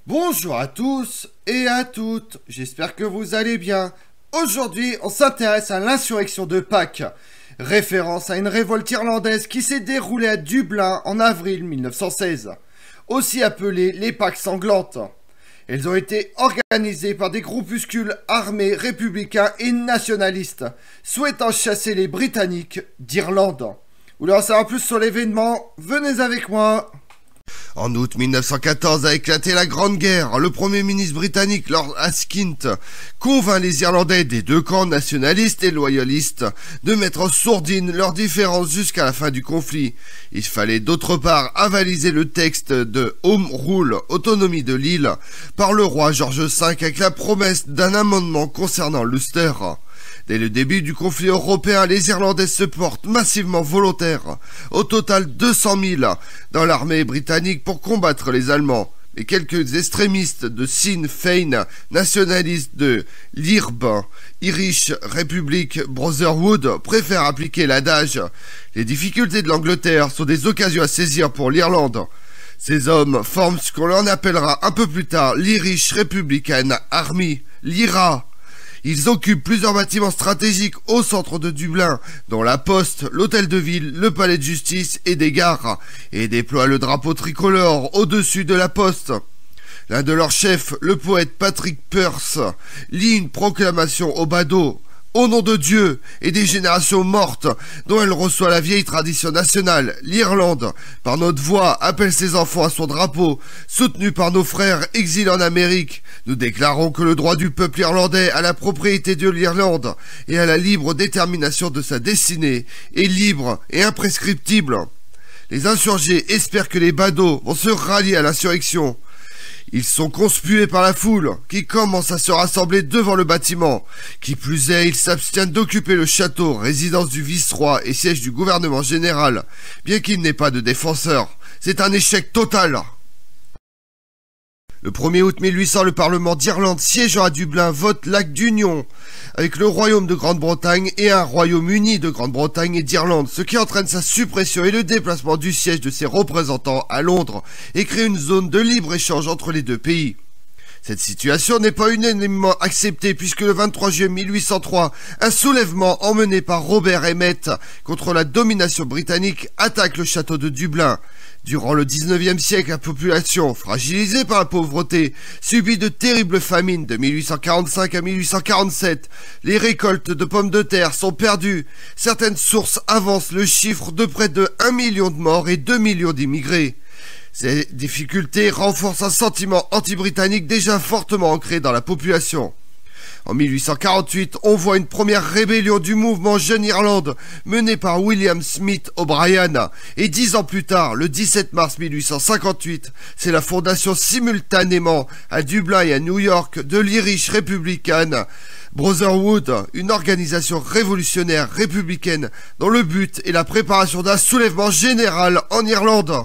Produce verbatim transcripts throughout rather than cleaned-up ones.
Bonjour à tous et à toutes, j'espère que vous allez bien. Aujourd'hui, on s'intéresse à l'insurrection de Pâques, référence à une révolte irlandaise qui s'est déroulée à Dublin en avril mille neuf cent seize, aussi appelée les Pâques sanglantes. Elles ont été organisées par des groupuscules armés républicains et nationalistes, souhaitant chasser les Britanniques d'Irlande. Vous voulez en savoir plus sur l'événement? Venez avec moi. En août mille neuf cent quatorze a éclaté la Grande Guerre. Le premier ministre britannique Lord Askint convainc les Irlandais des deux camps nationalistes et loyalistes de mettre en sourdine leurs différences jusqu'à la fin du conflit. Il fallait d'autre part avaliser le texte de Home Rule, autonomie de l'île, par le roi George cinq avec la promesse d'un amendement concernant l'Ulster. Dès le début du conflit européen, les Irlandais se portent massivement volontaires, au total deux cent mille, dans l'armée britannique pour combattre les Allemands. Mais quelques extrémistes de Sinn Féin, nationalistes de l'I R B, Irish Republic Brotherhood, préfèrent appliquer l'adage « Les difficultés de l'Angleterre sont des occasions à saisir pour l'Irlande ». Ces hommes forment ce qu'on en appellera un peu plus tard l'Irish Republican Army, l'I R A. Ils occupent plusieurs bâtiments stratégiques au centre de Dublin, dont la poste, l'hôtel de ville, le palais de justice et des gares, et déploient le drapeau tricolore au-dessus de la poste. L'un de leurs chefs, le poète Patrick Pearse, lit une proclamation au badaud, au nom de Dieu et des générations mortes, dont elle reçoit la vieille tradition nationale, l'Irlande, par notre voix, appelle ses enfants à son drapeau, soutenu par nos frères exilés en Amérique. Nous déclarons que le droit du peuple irlandais à la propriété de l'Irlande et à la libre détermination de sa destinée est libre et imprescriptible. Les insurgés espèrent que les badauds vont se rallier à l'insurrection. Ils sont conspués par la foule, qui commence à se rassembler devant le bâtiment. Qui plus est, ils s'abstiennent d'occuper le château, résidence du vice-roi et siège du gouvernement général, bien qu'il n'ait pas de défenseur. C'est un échec total. Le premier août mille huit cents, le Parlement d'Irlande siégeant à Dublin vote l'acte d'union avec le Royaume de Grande-Bretagne et un Royaume-Uni de Grande-Bretagne et d'Irlande, ce qui entraîne sa suppression et le déplacement du siège de ses représentants à Londres et crée une zone de libre-échange entre les deux pays. Cette situation n'est pas unanimement acceptée puisque le vingt-trois juillet mille huit cent trois, un soulèvement emmené par Robert Emmet contre la domination britannique attaque le château de Dublin. Durant le dix-neuvième siècle, la population, fragilisée par la pauvreté, subit de terribles famines de mille huit cent quarante-cinq à mille huit cent quarante-sept. Les récoltes de pommes de terre sont perdues. Certaines sources avancent le chiffre de près de un million de morts et deux millions d'immigrés. Ces difficultés renforcent un sentiment anti-britannique déjà fortement ancré dans la population. En mille huit cent quarante-huit, on voit une première rébellion du mouvement Jeune Irlande, menée par William Smith O'Brien, et dix ans plus tard, le dix-sept mars mille huit cent cinquante-huit, c'est la fondation simultanément à Dublin et à New York de l'Irish Republican Brotherhood, une organisation révolutionnaire républicaine dont le but est la préparation d'un soulèvement général en Irlande.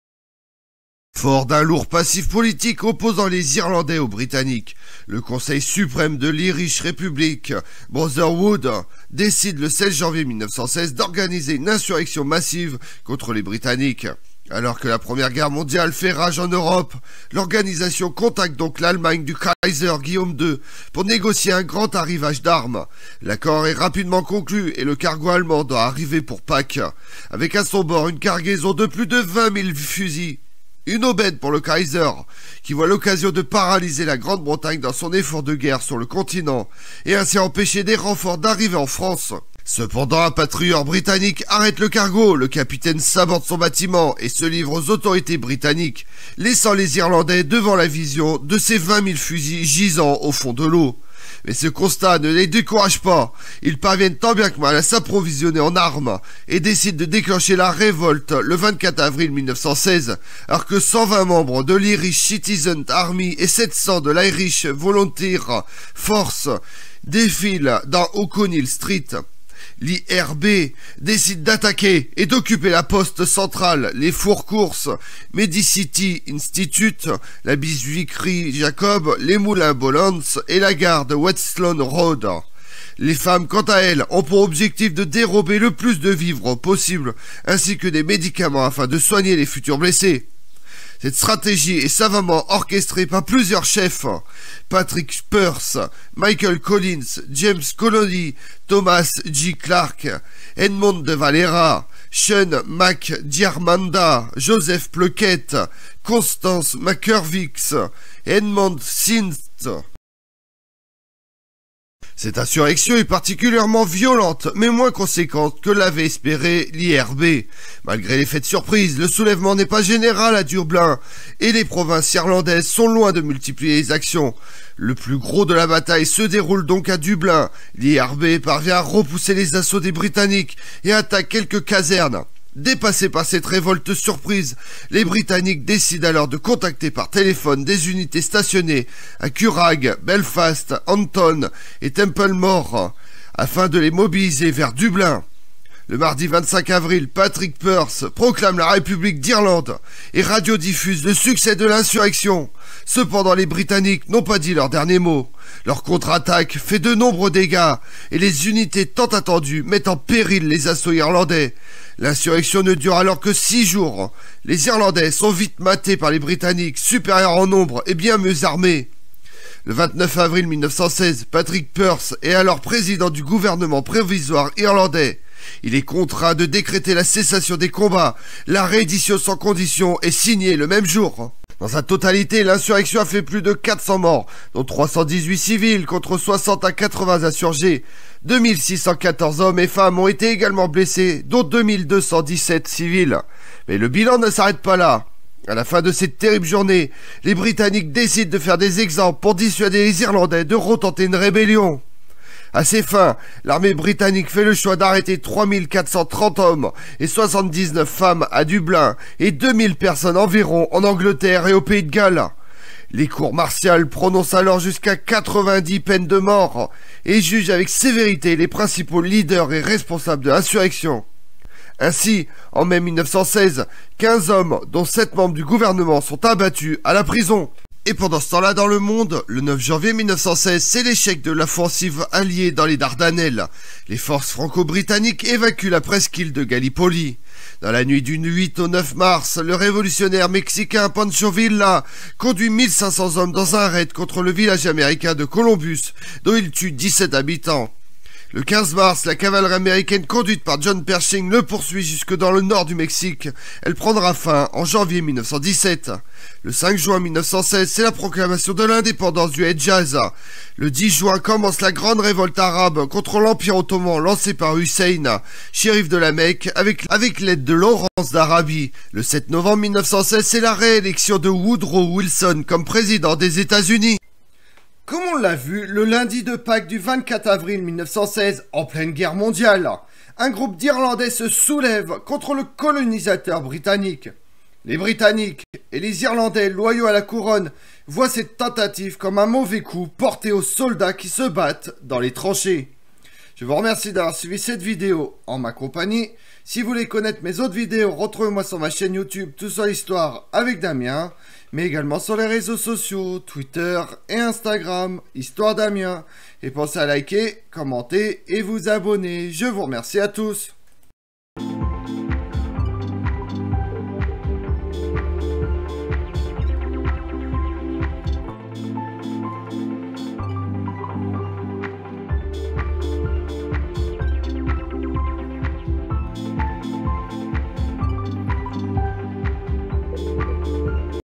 Fort d'un lourd passif politique opposant les Irlandais aux Britanniques, le Conseil suprême de l'Irish Republic Brotherhood décide le seize janvier mille neuf cent seize d'organiser une insurrection massive contre les Britanniques. Alors que la Première Guerre mondiale fait rage en Europe, l'organisation contacte donc l'Allemagne du Kaiser Guillaume deux pour négocier un grand arrivage d'armes. L'accord est rapidement conclu et le cargo allemand doit arriver pour Pâques, avec à son bord une cargaison de plus de vingt mille fusils. Une aubaine pour le Kaiser, qui voit l'occasion de paralyser la Grande-Bretagne dans son effort de guerre sur le continent, et ainsi empêcher des renforts d'arriver en France. Cependant, un patrouilleur britannique arrête le cargo, le capitaine saborde son bâtiment et se livre aux autorités britanniques, laissant les Irlandais devant la vision de ces vingt mille fusils gisant au fond de l'eau. Mais ce constat ne les décourage pas. Ils parviennent tant bien que mal à s'approvisionner en armes et décident de déclencher la révolte le vingt-quatre avril mille neuf cent seize, alors que cent vingt membres de l'Irish Citizen Army et sept cents de l'Irish Volunteer Force défilent dans O'Connell Street. L'I R B décide d'attaquer et d'occuper la poste centrale, les fours-courses, Medicity Institute, la biscuiterie Jacob, les moulins Bolans et la gare de Westlawn Road. Les femmes, quant à elles, ont pour objectif de dérober le plus de vivres possible, ainsi que des médicaments afin de soigner les futurs blessés. Cette stratégie est savamment orchestrée par plusieurs chefs. Patrick Pearse, Michael Collins, James Connolly, Thomas J. Clark, Edmond de Valera, Sean McDiarmanda, Joseph Pluckett, Constance McCurvix, Edmond Sint. Cette insurrection est particulièrement violente, mais moins conséquente que l'avait espéré l'I R B. Malgré l'effet de surprise, le soulèvement n'est pas général à Dublin, et les provinces irlandaises sont loin de multiplier les actions. Le plus gros de la bataille se déroule donc à Dublin. L'I R B parvient à repousser les assauts des Britanniques et attaque quelques casernes. Dépassés par cette révolte surprise, les Britanniques décident alors de contacter par téléphone des unités stationnées à Curragh, Belfast, Anton et Templemore, afin de les mobiliser vers Dublin. Le mardi vingt-cinq avril, Patrick Pearse proclame la République d'Irlande et radiodiffuse le succès de l'insurrection. Cependant, les Britanniques n'ont pas dit leur dernier mot. Leur contre-attaque fait de nombreux dégâts et les unités tant attendues mettent en péril les assauts irlandais. L'insurrection ne dure alors que six jours. Les Irlandais sont vite matés par les Britanniques, supérieurs en nombre et bien mieux armés. Le vingt-neuf avril mille neuf cent seize, Patrick Pearse est alors président du gouvernement provisoire irlandais. Il est contraint de décréter la cessation des combats. La reddition sans condition est signée le même jour. Dans sa totalité, l'insurrection a fait plus de quatre cents morts, dont trois cent dix-huit civils contre soixante à quatre-vingts insurgés. deux mille six cent quatorze hommes et femmes ont été également blessés, dont deux mille deux cent dix-sept civils. Mais le bilan ne s'arrête pas là. À la fin de cette terrible journée, les Britanniques décident de faire des exemples pour dissuader les Irlandais de retenter une rébellion. À ces fins, l'armée britannique fait le choix d'arrêter trois mille quatre cent trente hommes et soixante-dix-neuf femmes à Dublin et deux mille personnes environ en Angleterre et au Pays de Galles. Les cours martiales prononcent alors jusqu'à quatre-vingt-dix peines de mort et jugent avec sévérité les principaux leaders et responsables de l'insurrection. Ainsi, en mai mille neuf cent seize, quinze hommes, dont sept membres du gouvernement, sont abattus à la prison. Et pendant ce temps-là, dans le monde, le neuf janvier mille neuf cent seize, c'est l'échec de l'offensive alliée dans les Dardanelles. Les forces franco-britanniques évacuent la presqu'île de Gallipoli. Dans la nuit du huit au neuf mars, le révolutionnaire mexicain Pancho Villa conduit mille cinq cents hommes dans un raid contre le village américain de Columbus, dont il tue dix-sept habitants. Le quinze mars, la cavalerie américaine conduite par John Pershing le poursuit jusque dans le nord du Mexique. Elle prendra fin en janvier mille neuf cent dix-sept. Le cinq juin mille neuf cent seize, c'est la proclamation de l'indépendance du Hedjaz. Le dix juin commence la grande révolte arabe contre l'Empire ottoman lancée par Hussein, shérif de la Mecque, avec, avec l'aide de Laurence d'Arabie. Le sept novembre mille neuf cent seize, c'est la réélection de Woodrow Wilson comme président des États-Unis. Comme on l'a vu, le lundi de Pâques du vingt-quatre avril mille neuf cent seize, en pleine guerre mondiale, un groupe d'Irlandais se soulève contre le colonisateur britannique. Les Britanniques et les Irlandais loyaux à la couronne voient cette tentative comme un mauvais coup porté aux soldats qui se battent dans les tranchées. Je vous remercie d'avoir suivi cette vidéo en ma compagnie. Si vous voulez connaître mes autres vidéos, retrouvez-moi sur ma chaîne YouTube Tout sur l'Histoire avec Damien, mais également sur les réseaux sociaux, Twitter et Instagram, Histoire Damien. Et pensez à liker, commenter et vous abonner. Je vous remercie à tous.